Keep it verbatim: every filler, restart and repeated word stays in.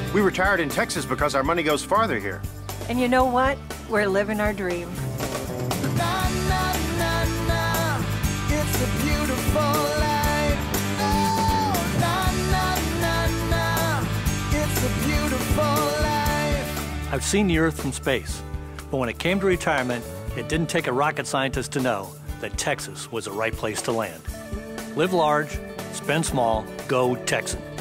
We retired in Texas because our money goes farther here. And you know what? We're living our dream. Na, na, na, na. It's a beautiful life. Oh, na, na, na, na. It's a beautiful life. I've seen the Earth from space, but when it came to retirement, it didn't take a rocket scientist to know that Texas was the right place to land. Live large, spend small, go Texan.